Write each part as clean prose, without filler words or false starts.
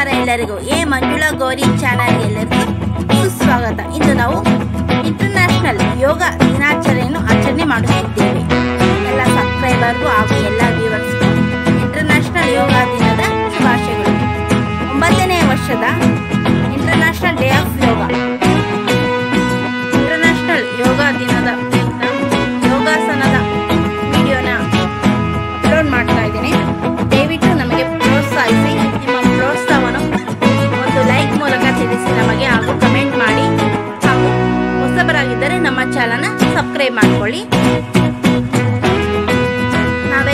ನಮಸ್ಕಾರ ಎಲ್ಲರಿಗೂ. ಎ ಮಂಜುಳಾ ಗೌರಿ ಚಾನಲ್ಗೆ ಎಲ್ಲರಿಗೂ ಸುಸ್ವಾಗತ. ಇಂದು ನಾವು ಇಂಟರ್ನ್ಯಾಷನಲ್ ಯೋಗ ದಿನಾಚರಣೆಯನ್ನು ಆಚರಣೆ ಮಾಡುತ್ತಿದ್ದೇವೆ. ಎಲ್ಲ ಸಬ್ಸ್ಕ್ರೈಬರ್ಗೂ ಹಾಗೂ ಎಲ್ಲ ವ್ಯೂವರ್ಸ್ಗೂ ಇಂಟರ್ನ್ಯಾಷನಲ್ ಯೋಗ ದಿನದ ಶುಭಾಶಯಗಳು. 9ನೇ ವರ್ಷದ international day of yoga, international yoga ದಿನದ ಯೋಗಾಸನದ ವಿಡಿಯೋನ ಅಪ್ಲೋಡ್ ಮಾಡ್ತಾ ಇದ್ದೀನಿ. ದಯವಿಟ್ಟು ನಮಗೆ ಪ್ರೋತ್ಸಾಹಿಸಿ. ನಿಮ್ಮ ಪ್ರೋತ್ಸಾಹವನ್ನು ಒಂದು ಲೈಕ್ ಮೂಲಕ ತಿಳಿಸಿ ನಮಗೆ, ಹಾಗೂ ಕಮೆಂಟ್ ಮಾಡಿ, ಹಾಗೂ ಹೊಸಬರಾಗಿದ್ದರೆ ನಮ್ಮ ಚಾನಲ್ನ ಸಬ್ಸ್ಕ್ರೈಬ್ ಮಾಡಿಕೊಳ್ಳಿ.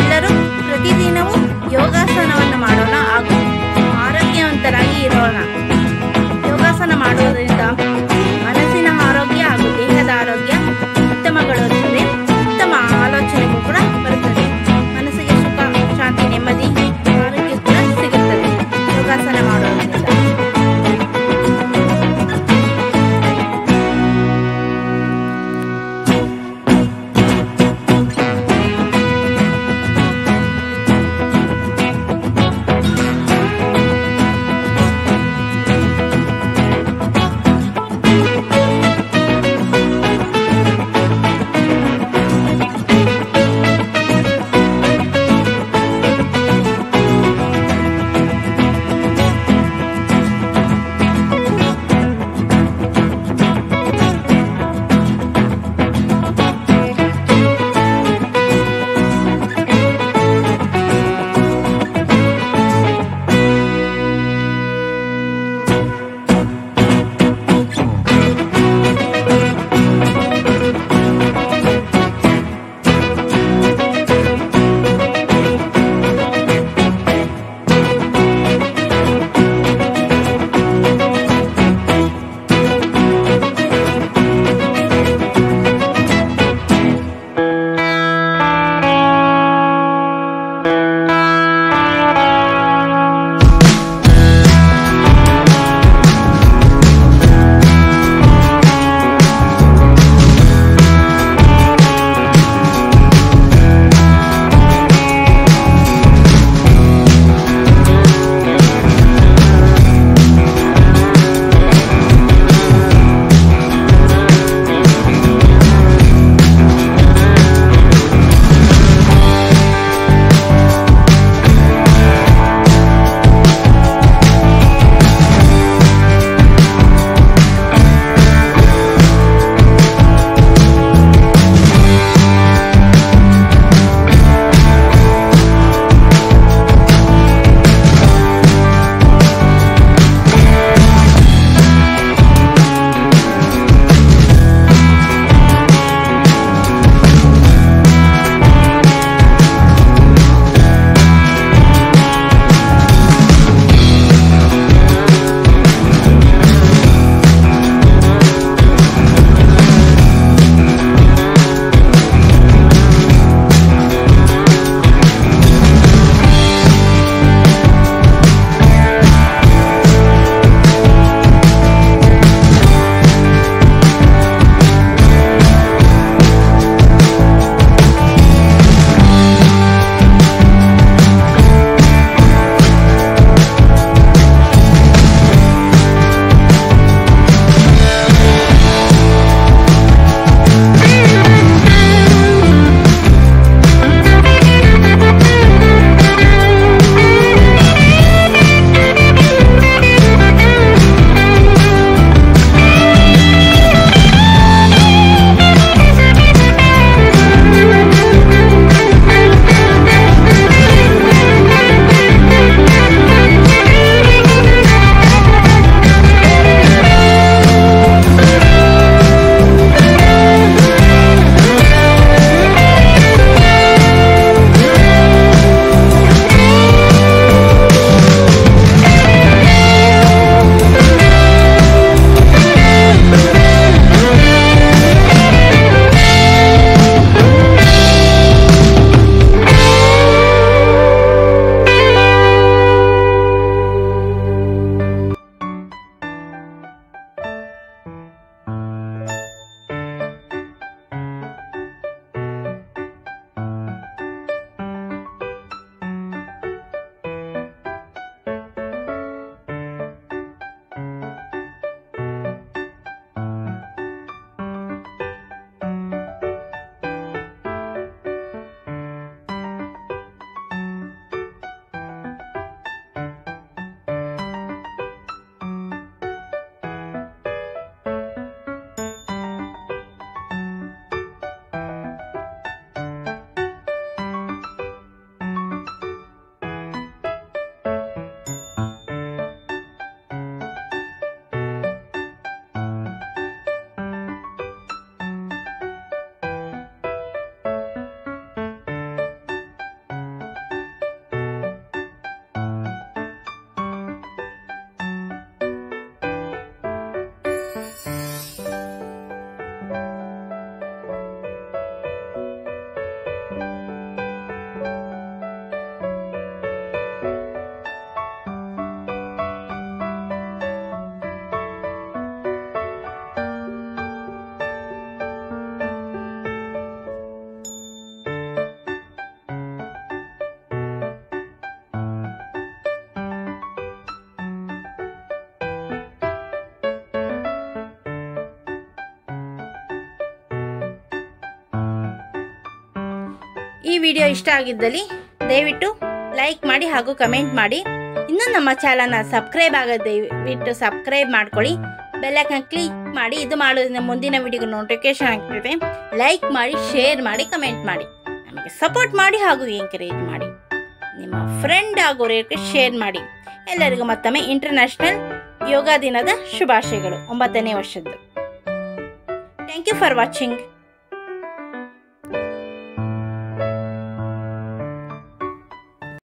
ಈ ವಿಡಿಯೋ ಇಷ್ಟ ಆಗಿದ್ದಲ್ಲಿ ದಯವಿಟ್ಟು ಲೈಕ್ ಮಾಡಿ ಹಾಗೂ ಕಮೆಂಟ್ ಮಾಡಿ. ಇನ್ನೂ ನಮ್ಮ ಚಾನಲ್ನ ಸಬ್ಸ್ಕ್ರೈಬ್ ಆಗೋದು ದಯವಿಟ್ಟು ಸಬ್ಸ್ಕ್ರೈಬ್ ಮಾಡ್ಕೊಳ್ಳಿ. ಬೆಲ್ಲೈಕನ್ ಕ್ಲಿಕ್ ಮಾಡಿ. ಇದು ಮಾಡೋದ್ರಿಂದ ಮುಂದಿನ ವಿಡಿಯೋಗೆ ನೋಟಿಫಿಕೇಶನ್ ಆಗ್ತದೆ. ಲೈಕ್ ಮಾಡಿ, ಶೇರ್ ಮಾಡಿ, ಕಮೆಂಟ್ ಮಾಡಿ, ನಮಗೆ ಸಪೋರ್ಟ್ ಮಾಡಿ ಹಾಗೂ ಎಂಕರೇಜ್ ಮಾಡಿ. ನಿಮ್ಮ ಫ್ರೆಂಡ್ ಆಗೋರಿಗೆ ಶೇರ್ ಮಾಡಿ. ಎಲ್ಲರಿಗೂ ಮತ್ತೊಮ್ಮೆ ಇಂಟರ್ನ್ಯಾಷನಲ್ ಯೋಗ ದಿನದ ಶುಭಾಶಯಗಳು. 9ನೇ ವರ್ಷದ್ದು. Thank you for watching.